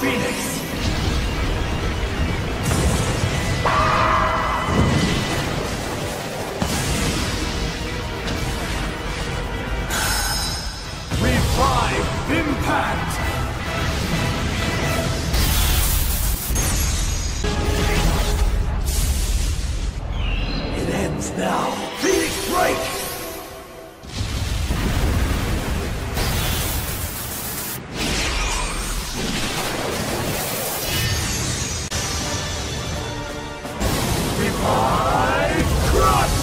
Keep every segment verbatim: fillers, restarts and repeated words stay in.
Phoenix! Revive Impact! It ends now! Phoenix Break! Revive Crush!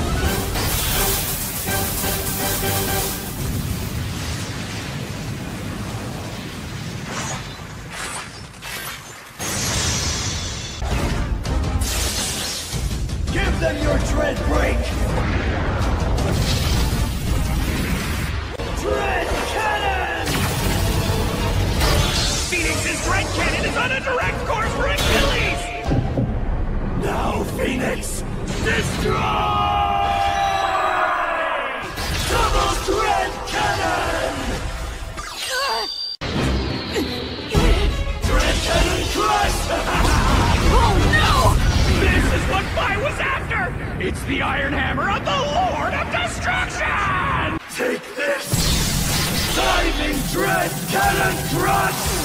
Give them your Dread Break! Dread Cannon! Phoenix's Dread Cannon is on a direct course for Achilles! Now, Phoenix! Destroy! Double Dread Cannon! Dread Cannon Crush! Oh no! This is what Fi was after! It's the Iron Hammer of the Lord of Destruction! Take this! Diving Dread Cannon Crush!